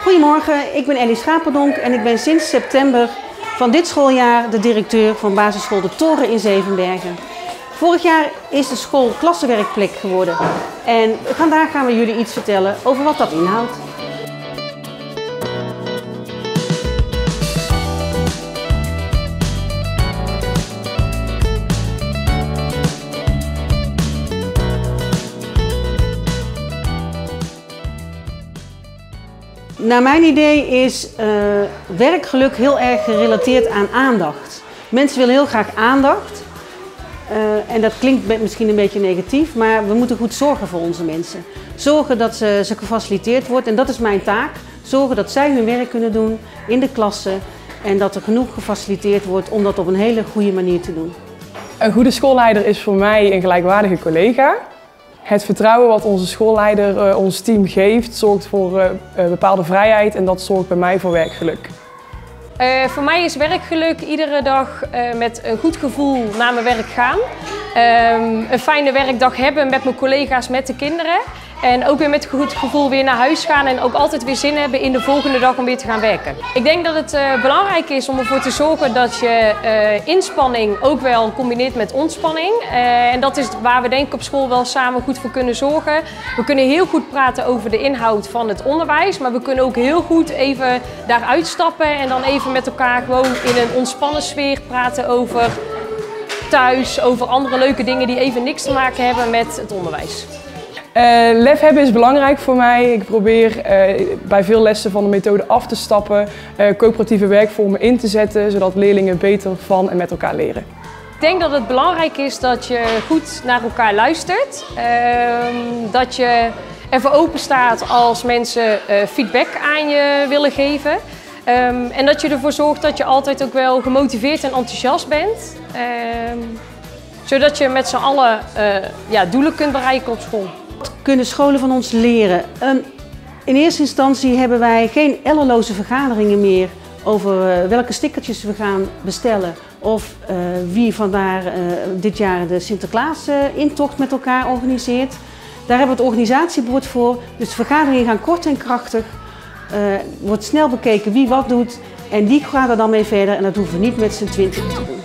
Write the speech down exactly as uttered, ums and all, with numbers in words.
Goedemorgen, ik ben Ellie Schaperdonk en ik ben sinds september van dit schooljaar de directeur van basisschool De Toren in Zevenbergen. Vorig jaar is de school klassenwerkplek geworden en vandaag gaan we jullie iets vertellen over wat dat inhoudt. Naar mijn idee is uh, werkgeluk heel erg gerelateerd aan aandacht. Mensen willen heel graag aandacht. Uh, en dat klinkt misschien een beetje negatief, maar we moeten goed zorgen voor onze mensen. Zorgen dat ze, ze gefaciliteerd wordt en dat is mijn taak. Zorgen dat zij hun werk kunnen doen in de klasse en dat er genoeg gefaciliteerd wordt om dat op een hele goede manier te doen. Een goede schoolleider is voor mij een gelijkwaardige collega. Het vertrouwen wat onze schoolleider uh, ons team geeft, zorgt voor uh, uh, bepaalde vrijheid en dat zorgt bij mij voor werkgeluk. Uh, voor mij is werkgeluk iedere dag uh, met een goed gevoel naar mijn werk gaan. Uh, een fijne werkdag hebben met mijn collega's, met de kinderen. En ook weer met een goed gevoel weer naar huis gaan en ook altijd weer zin hebben in de volgende dag om weer te gaan werken. Ik denk dat het uh, belangrijk is om ervoor te zorgen dat je uh, inspanning ook wel combineert met ontspanning. Uh, en dat is waar we denk ik op school wel samen goed voor kunnen zorgen. We kunnen heel goed praten over de inhoud van het onderwijs, maar we kunnen ook heel goed even daaruit stappen en dan even met elkaar gewoon in een ontspannen sfeer praten over thuis, over andere leuke dingen die even niks te maken hebben met het onderwijs. Uh, lef hebben is belangrijk voor mij. Ik probeer uh, bij veel lessen van de methode af te stappen, uh, coöperatieve werkvormen in te zetten, zodat leerlingen beter van en met elkaar leren. Ik denk dat het belangrijk is dat je goed naar elkaar luistert, uh, dat je ervoor open staat als mensen uh, feedback aan je willen geven. Um, en dat je ervoor zorgt dat je altijd ook wel gemotiveerd en enthousiast bent, um, zodat je met z'n allen uh, ja, doelen kunt bereiken op school. Wat kunnen scholen van ons leren? Um, in eerste instantie hebben wij geen ellenloze vergaderingen meer over uh, welke stickertjes we gaan bestellen of uh, wie vandaar uh, dit jaar de Sinterklaas uh, intocht met elkaar organiseert. Daar hebben we het organisatiebord voor, dus de vergaderingen gaan kort en krachtig. Uh, wordt snel bekeken wie wat doet en die gaat er dan mee verder en dat hoeven we niet met z'n twintig te doen.